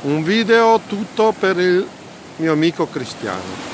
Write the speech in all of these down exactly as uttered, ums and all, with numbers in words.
Un video tutto per il mio amico Cristiano.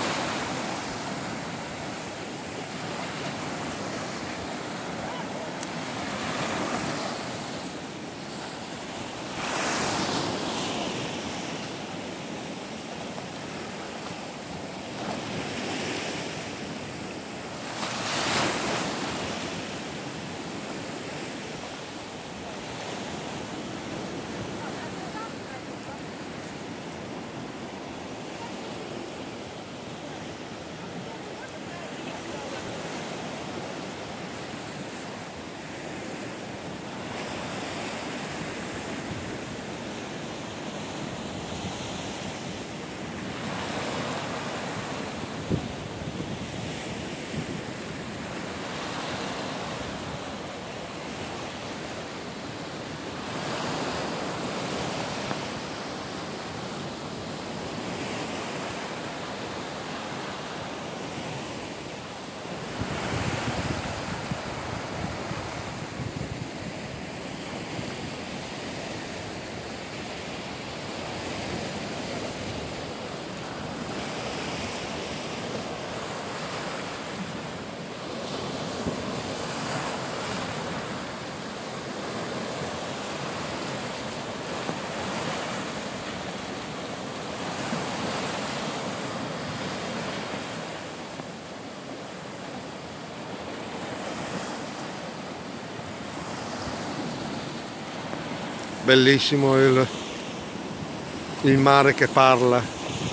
Bellissimo il, il mare che parla,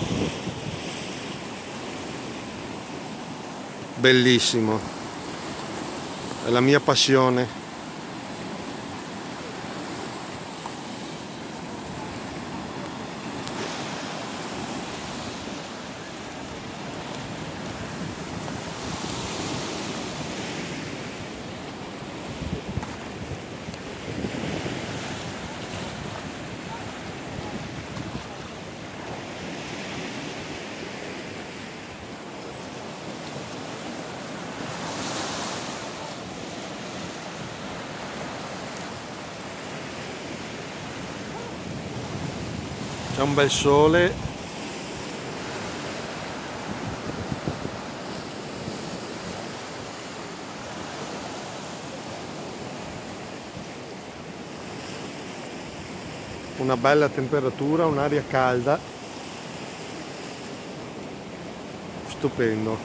bellissimo, è la mia passione. C'è un bel sole, una bella temperatura, un'aria calda, stupendo.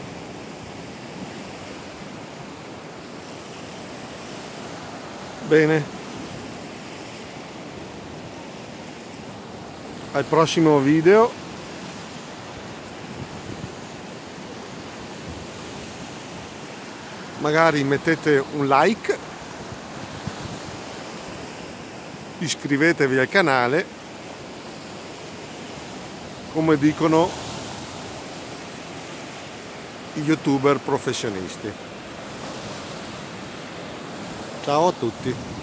Bene. Al prossimo video. Magari mettete un like, iscrivetevi al canale, come dicono i youtuber professionisti. Ciao a tutti.